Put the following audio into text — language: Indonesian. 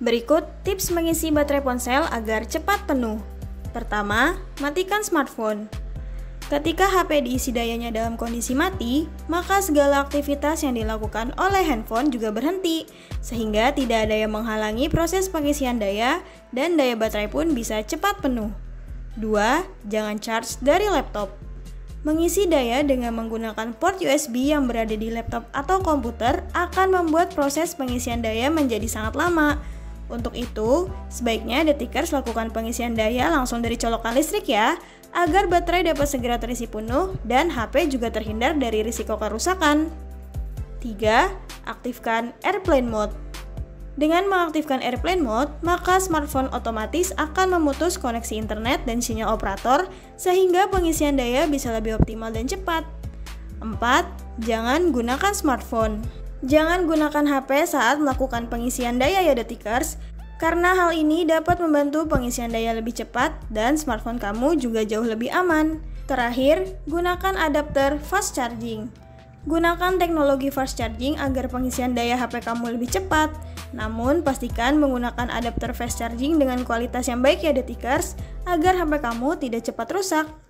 Berikut tips mengisi baterai ponsel agar cepat penuh. Pertama, matikan smartphone. Ketika HP diisi dayanya dalam kondisi mati, maka segala aktivitas yang dilakukan oleh handphone juga berhenti, sehingga tidak ada yang menghalangi proses pengisian daya dan daya baterai pun bisa cepat penuh. 2. Jangan charge dari laptop. Mengisi daya dengan menggunakan port USB yang berada di laptop atau komputer akan membuat proses pengisian daya menjadi sangat lama. Untuk itu, sebaiknya Detikers lakukan pengisian daya langsung dari colokan listrik ya, agar baterai dapat segera terisi penuh dan HP juga terhindar dari risiko kerusakan. 3. Aktifkan Airplane Mode. Dengan mengaktifkan Airplane Mode, maka smartphone otomatis akan memutus koneksi internet dan sinyal operator sehingga pengisian daya bisa lebih optimal dan cepat. 4. Jangan gunakan smartphone. Jangan gunakan HP saat melakukan pengisian daya ya Detikers, karena hal ini dapat membantu pengisian daya lebih cepat dan smartphone kamu juga jauh lebih aman. Terakhir, gunakan adapter fast charging. Gunakan teknologi fast charging agar pengisian daya HP kamu lebih cepat. Namun, pastikan menggunakan adapter fast charging dengan kualitas yang baik ya Detikers, agar HP kamu tidak cepat rusak.